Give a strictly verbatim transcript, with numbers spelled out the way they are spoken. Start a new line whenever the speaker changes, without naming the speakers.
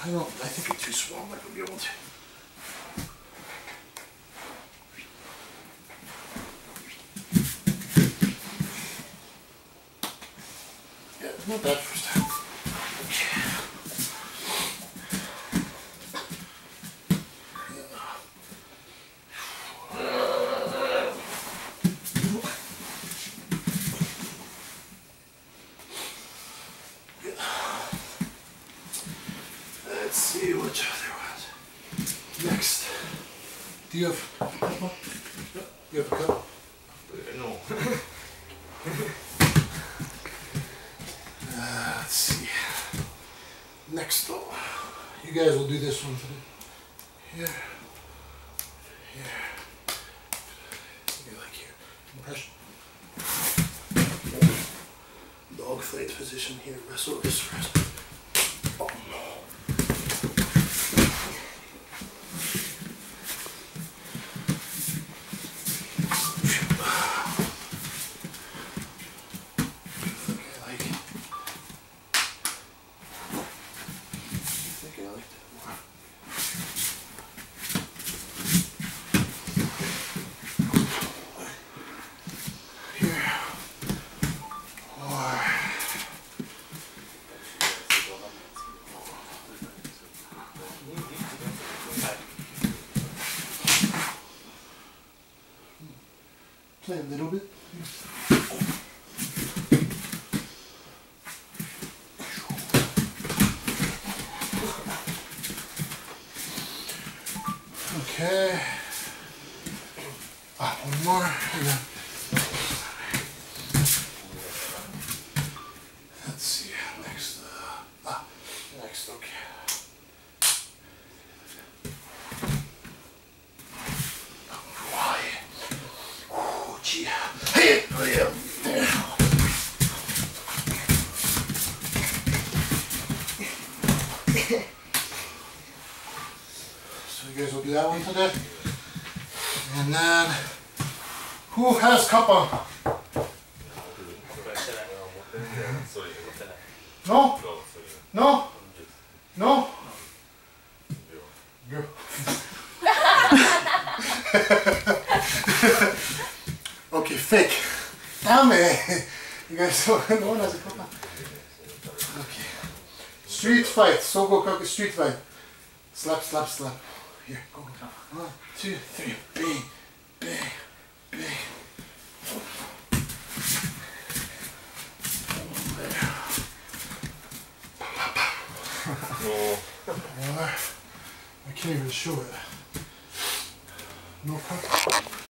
I don't, I think it's too small, I'm not going to be able to. Yeah, not bad first time. Okay. Let's see which other ones. Next. Do you have a cup? Do you have a cup?
No.
uh, let's see. Next though. You guys will do this one today. Here. Here. Maybe like here. Compression. Dog fight position here. Wrestle, wrist, wrist. Oh no. Play a little bit. Okay. Ah, one more. Let's see. Next. Uh, ah, next. Okay. So you guys will do that one today. And then, who has kappa? No? No? No? Girl. Okay, fake. Damn it. You guys, no one has a kappa. Okay. Street fight. Sogo Kake street fight. Slap, slap, slap. Here, go. One, two, three. Bang, bang, bang.
No.
I can't even show it. No cup.